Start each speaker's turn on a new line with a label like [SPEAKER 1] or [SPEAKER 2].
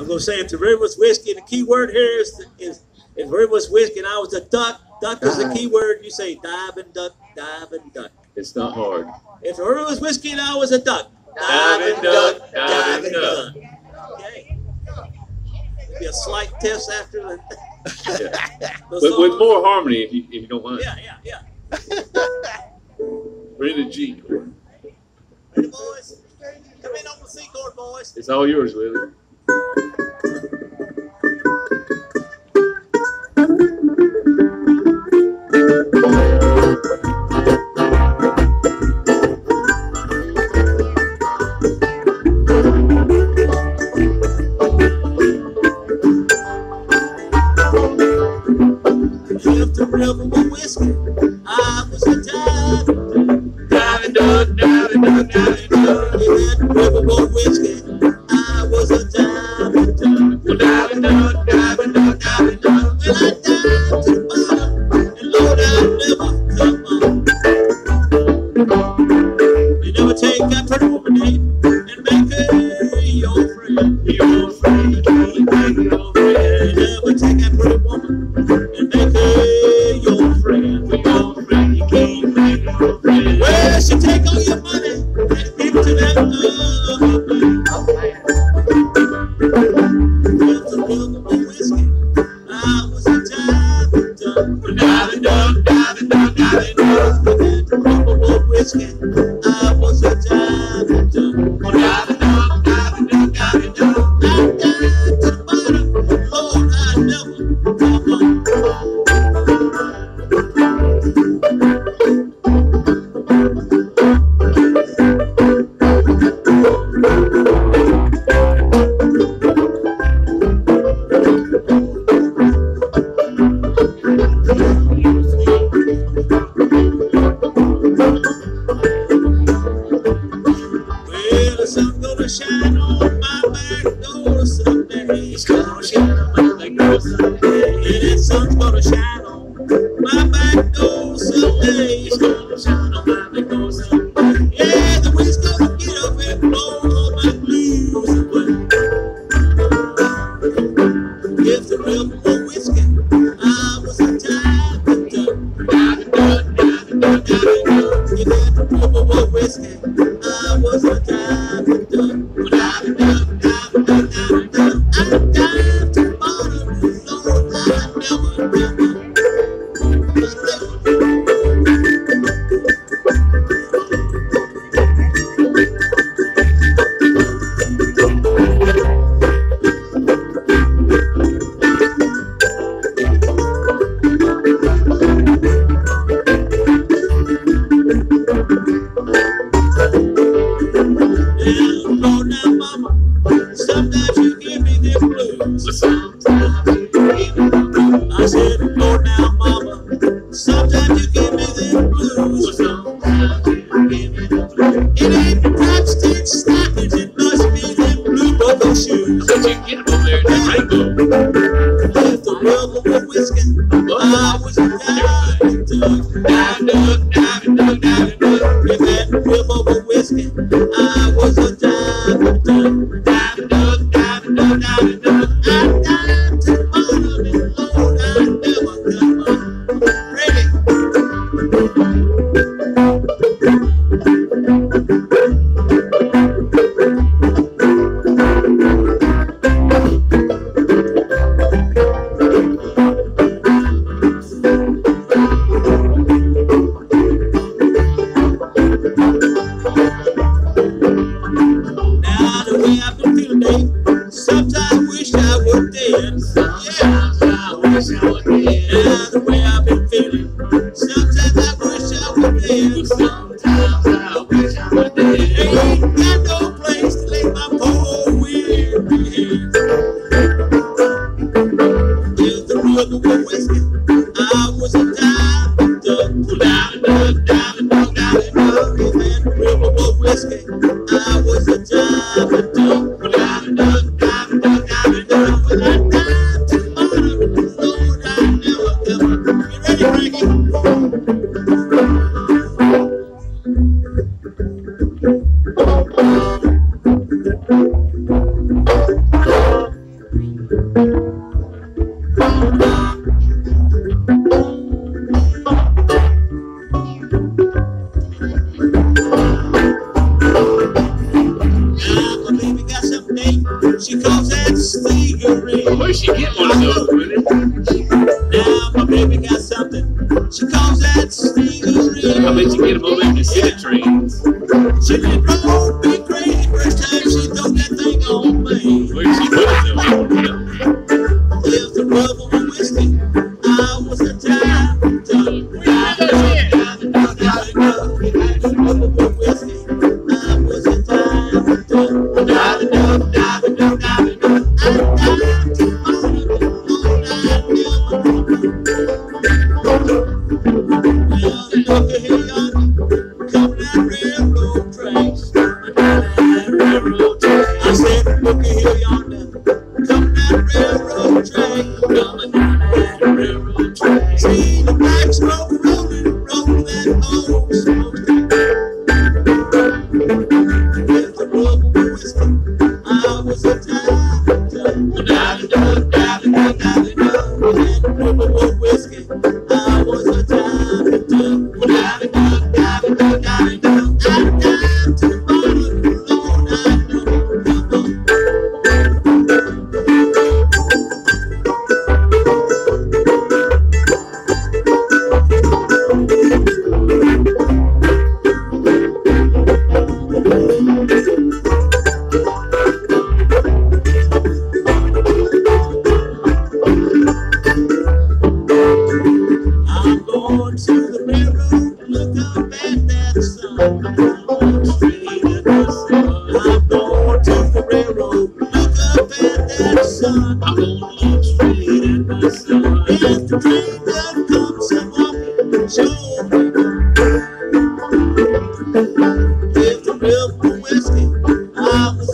[SPEAKER 1] I'm going to say if the river was whiskey, the key word here is if the river was whiskey and I was a duck, duck is the key word. You say dive and duck, dive and duck.
[SPEAKER 2] It's not hard.
[SPEAKER 1] If the river was whiskey and I was a duck,
[SPEAKER 2] dive and duck, dive and duck.
[SPEAKER 1] Okay. It'll be a slight test after the.
[SPEAKER 2] But with more harmony, if you don't mind.
[SPEAKER 1] Yeah.
[SPEAKER 2] We're in a G chord.
[SPEAKER 1] Ready, boys? Come in on the C chord, boys.
[SPEAKER 2] It's all yours, Willie.
[SPEAKER 1] If the river were whiskey, I was a dive. Diving duck, diving duck, diving duck. If the river were whiskey, I was a diving duck. Diving duck, diving duck, diving duck. When I dive to the bottom, and Lord, I never come up. You never take that pretty woman name and make her your friend. Your friend, you can't make your friend. You never take that pretty woman and make her your friend. Your friend, you can't make your friend. Well, she take all your money and give it to that other man. If the river were whiskey, I was a diving duck. Diving duck, diving duck, diving duck. If the river were whiskey, I was a diving duck. Diving duck, diving duck, diving duck. I dived to the bottom, Lord, I never come up. Well, the sun's gonna shine on my back door someday. It's gonna shine on my back door someday. Yeah, that sun's gonna shine on my back door someday. It's gonna shine on my back door someday. Yeah, the wind's gonna get up and blow all my blues away. If the river were whiskey, I was a diving duck. Diving duck, diving duck, diving duck. If the river were whiskey, I was a diving duck. Diving duck, diving duck, diving duck. I dived to the bottom, Lord, I never come up. Lord, now, mama, sometimes you give me the blues. Sometimes you give me the blues. I said, Lord, now, mama, sometimes you give me the blues. Sometimes you give me the blues. It ain't the chopsticks, stockings, it must be them blue bubble shoes.
[SPEAKER 2] But you get them over there in the rainbow.
[SPEAKER 1] If the river were whiskey, I was a diving duck. Diving duck, diving duck, diving duck. If that river were whiskey, I was a diving duck. Diving duck, diving duck, diving duck. I dived to the bottom and Lord, I never come up. Ready? Now the way I've been feeling, Dave, sometimes I wish I were dead. Sometimes I wish I were dead. Now the way I've been feeling, sometimes I wish I were dead. Sometimes I wish I were dead. Ain't got no place to lay my poor weary head. If the river were whiskey, I was a diving duck. Diving duck, diving duck, diving duck. If that river were whiskey, I was a diving duck. Diving duck, diving duck, diving duck. When I dived to the bottom, Lord, I never come up. You ready, Frankie? She calls that cigarette.
[SPEAKER 2] Where'd she get one of those, Willie?
[SPEAKER 1] Now my baby got something. She calls that cigarette.
[SPEAKER 2] I bet you get them over in the city trains.
[SPEAKER 1] She did roll me crazy first time she threw that thing on me.
[SPEAKER 2] Where'd she put it though?
[SPEAKER 1] There's the rub of whiskey. I was a time. I said, look here yonder, come that railroad train, coming down that railroad train. See the black smoke rolling, rolling that old smokestack. With the rub of whiskey, I was a time. With that rub of whiskey, I was a time. Without a doubt, to the bottom of the Lord, I know. I'm going to the railroad, look up at that sun. I'm going straight at the sun. I'm going to the railroad, look up at that sun. I'm going to look straight at the sun. If the train that comes and walking, show me. If the river whiskey, I was